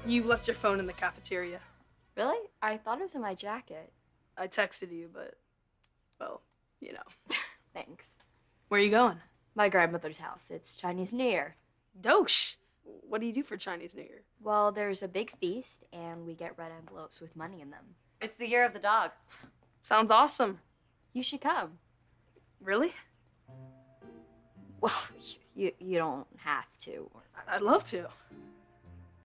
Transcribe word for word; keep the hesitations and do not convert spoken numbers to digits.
You left your phone in the cafeteria. Really? I thought it was in my jacket. I texted you, but, well, you know. Thanks. Where are you going? My grandmother's house. It's Chinese New Year. Dosh! What do you do for Chinese New Year? Well, there's a big feast, and we get red envelopes with money in them. It's the year of the dog. Sounds awesome. You should come. Really? Well, you, you don't have to. I'd love to.